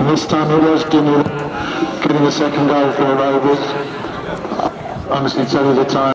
And this time it was getting the second goal for Rovers. Honestly, tell you the time.